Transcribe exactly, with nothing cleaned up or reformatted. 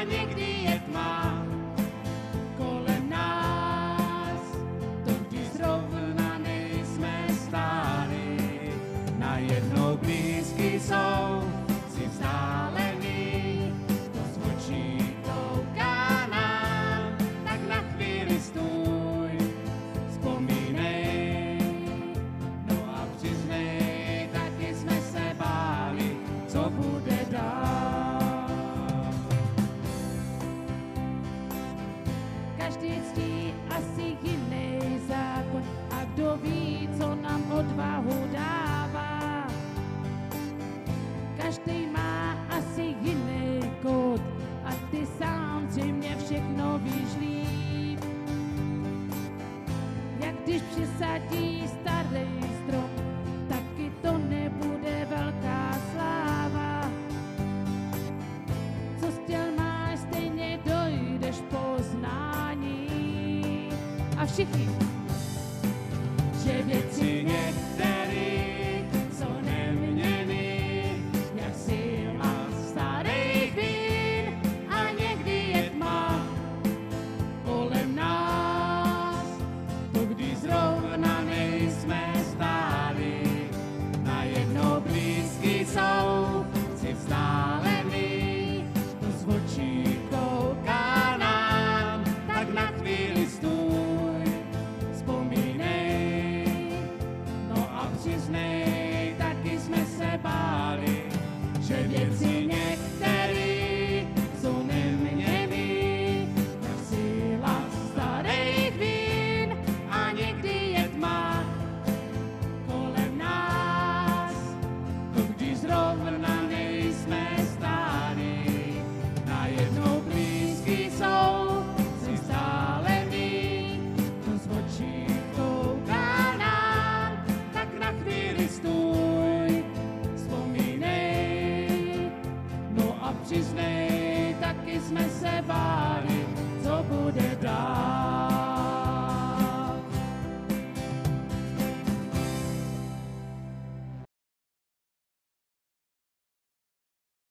někdy je tma kolem nás, to vždy zrovna nejsme stáli. Najednou blízky jsou si vzdálený, to z očí kouká nám, tak na chvíli stůj, vzpomínej, no a přiznej, taky jsme se báli, co bude dál. Každý ctí asi jiný zákon a kdo ví, co nám odvahu dává. Každý má asi jiný kód a ty sám zřejmě všechno víš líp. Jak když přisadí starý strom, taky to nebude velká sláva. Co chtěl máš, stejně dojdeš poznání. A všichni